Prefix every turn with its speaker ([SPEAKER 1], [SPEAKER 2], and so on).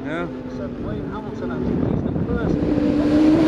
[SPEAKER 1] Yeah.
[SPEAKER 2] So William Hamilton, I think he's the first